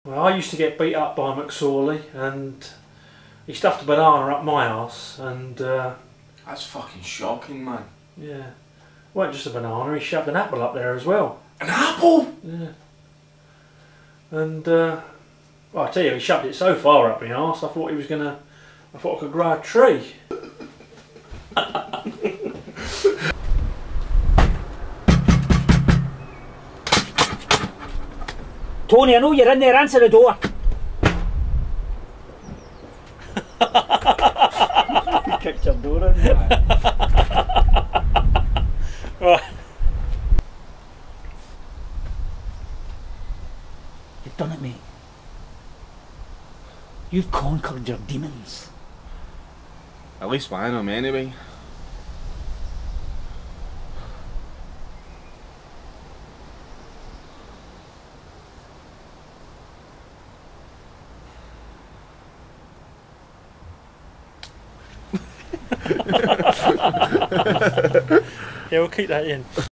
Well, I used to get beat up by McSorley, and he stuffed a banana up my arse, and That's fucking shocking, man. yeah, it wasn't just a banana, he shoved an apple up there as well. An apple? Yeah. And well, I tell you, he shoved it so far up my arse, I thought I thought I could grow a tree. Tony, I know you're in there, answer the door. He kicked your door in. Right. You've done it, mate. You've conquered your demons. At least one of them, anyway. Yeah, we'll keep that in.